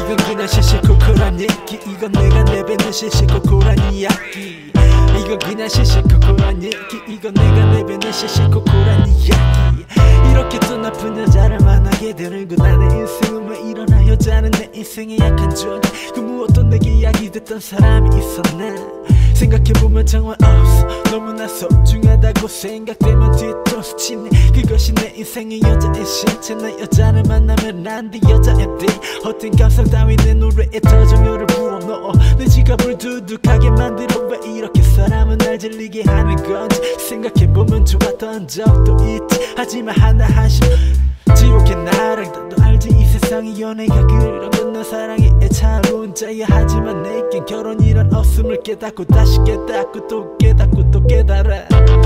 이건 그냥 시시콜콜한 얘기. 이건 내가 내뱉는 시시콜콜한 이야기. 이건 그냥 시시콜콜한 얘기. 이건 내가 내뱉는 시시콜콜한 이야기. 이렇게 또 나쁜 여자를 만나게 되는군. 나의 인생은 왜 이러나. 여자는 내 인생의 약한 존재. 그 무엇도 내게 이야기 됐던 사람이 있었나. 생각해보면 정말 없어. 너무나 소중하다고 생각되면 뒤통수 치네. 그것이 내 인생의 여자의 실체. 나 여자를 만나면 난 네 여자의 돼. 헛된 감성 따위 내 노래에 더 정열을 부어넣어. 내 지갑을 두둑하게 만들어. 왜 이렇게 사람은 날 질리게 하는 건지 생각해보면 좋았던 적도 있지. 하지만 하나 한심 지옥의 나랑 너도 알지. 이 세상의 연애가 그런 건 너 사랑의 애차로운 자야. 하지만 내겐 결혼이란 없음을 깨닫고 다시 깨닫고 또 깨닫고 또 깨달아.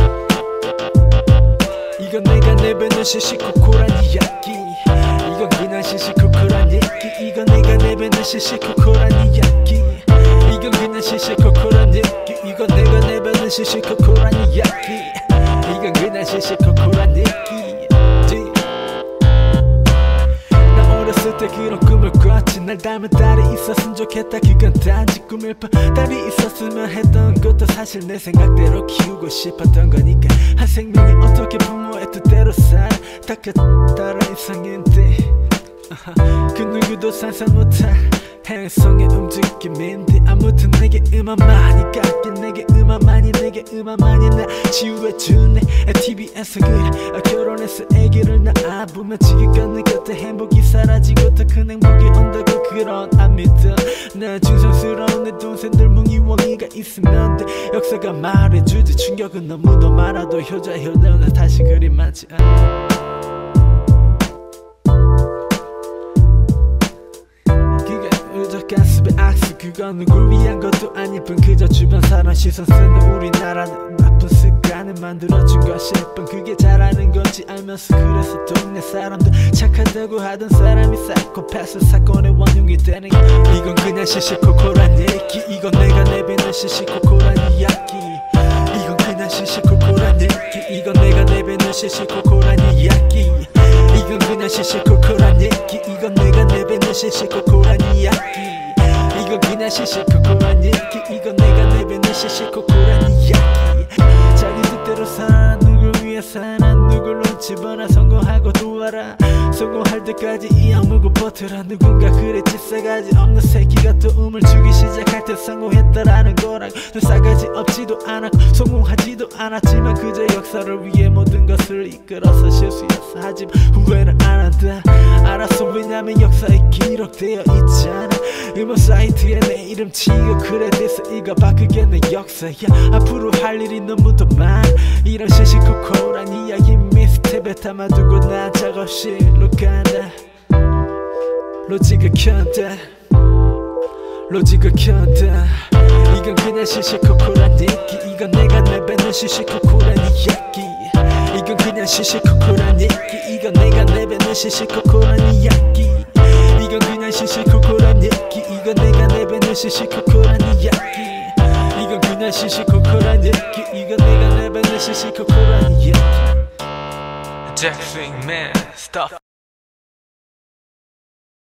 이건 내가 내뱉는 시시콜콜한 이야기. 이건 그냥 시시콜콜한 얘기. 이건 내가 내뱉는 시시콜콜한 이야기. 이건 그냥 시시콜콜한 얘기. 이건 내가 내뱉는 시시콜콜한 이야기. 이건 그냥 시시콜콜한 얘기. 어렸을 때 그런 꿈을 꿨지. 날 닮은 딸이 있었으면 좋겠다. 그건 단지 꿈일 뿐. 딸이 있었으면 했던 것도 사실 내 생각대로 키우고 싶었던 거니까. 한 생명이 어떻게 부모의 뜻대로 살아. 다 그따라 이상인데 그 누구도 상상 못할 행성의 움직임인데. 아무튼 내게 음악만이 깎인 내게 음악만이 내게 음악만이 나 치유해주네. TV에서 그래 결혼해서 애기를 낳아보면 지금껏 내 곁에 행복이 사라지고 더 큰 행복이 온다고 그런 안 믿어. 나 중성스러운 내 동생들 뭉이왕이가 있으면 돼. 역사가 말해주지. 충격은 너무도 많아도 효자효자는 다시 그리 많지 않아. 가슴에 악수 그건 누굴 위한 것도 아닐 뿐. 그저 주변 사람 시선 쓰는 우리나라는 나쁜 습관을 만들어준 것일 뿐. 그게 잘하는 건지 알면서 그래서 동네 사람들 착하다고 하던 사람이 사이코패스 사건의 원흉이 되는 거. 이건 그냥 시시콜콜한 얘기. 이건 내가 내뱉는 시시콜콜한 이야기. 이건 그냥 시시콜콜한 얘기. 이건 내가 내뱉는 시시콜콜한 이야기. 이건 그냥 시시콜콜한 얘기. 이건 내가 내뱉는 시시콜콜한 이야기. 이건 그냥 시시콜콜한 얘기. 이건 내가 내뱉는 시시콜콜한 이야기. 자기 뜻대로 살아. 누굴 위해 사나. 누굴 눈치 보나. 성공하고 도와라. 성공할 때까지 이 악물고 버텨라. 누군가 그랬지. 싸가지 없는 새끼가 또 음을 주기 시작할 때 성공했다라는 거라고. 늘 싸가지 없지도 않았고 성공하지도 않았지만 그저 역사를 위해 모든 것을 이끌어서 실수였어. 하지만 후회는 안 한다. 알았어. 왜냐면 역사에 기록되어 있잖아. 음원 사이트에 내 이름 치고 그래 돼서 읽어봐. 그게 내 역사야. 앞으로 할 일이 너무도 많아. 이런 시시콜콜한 이야기 미스텝에 담아두고 난 작업실로 간다. 로직을 켠다. 로직을 켠다. 이건 그냥 시시콜콜한 얘기. 이건 내가 내뱉는 시시콜콜한 이야기. 이건 그냥 시시콜콜한 얘기. 이건 내가 내뱉는 시시콜콜한 이야기. 이건 그냥 시시콜콜한 얘기. 이건 내가 내뱉는 시시콜콜한 이야기. 이건 그냥 시시콜콜한 얘기. 이건 내가 내뱉는 시시콜콜한 이야기. Jack Swing Man, stop.